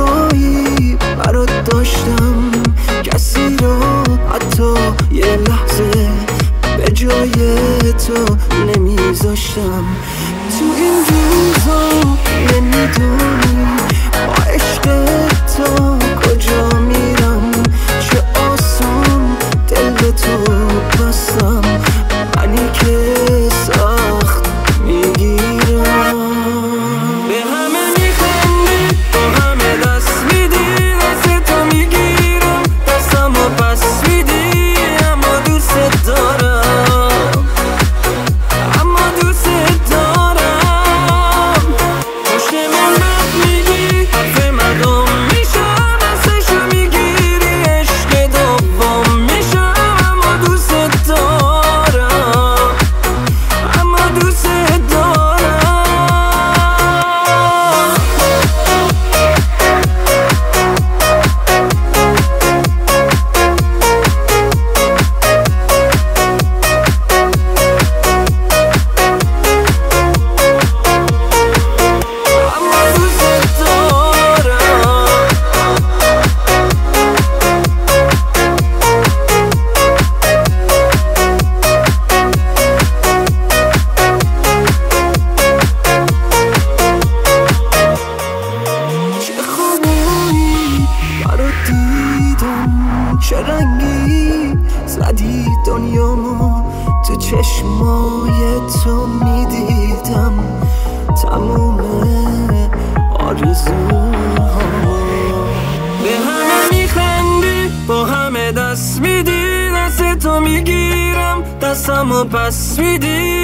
جایی برات داشتم، کسی رو حتی یه لحظه به جای تو نمیذاشتم. تو این روزا نمیدونی با عشق تو کجا میرم، چه آسون دل تو بستم، منی که سخت میگیرم. به همه میخندی، با همه دست میدی، دست تو میگیرم، دستم و پس میدی، اما دوست دارم، اما دوست دارم. پشت من رفت میگی، حرف مردم میشم، دستشو میگیری، عشق دوم میشم، اما دوست دارم، اما دوست دارم. چه خوبی برات دیدم، چه رنگی زدی دنیامو، تو چشمای تو میدیدم تموم آرزوهامو. به همه میخندی، با همه دست میدی، دست تو میگیرم، دستمو پس میدی،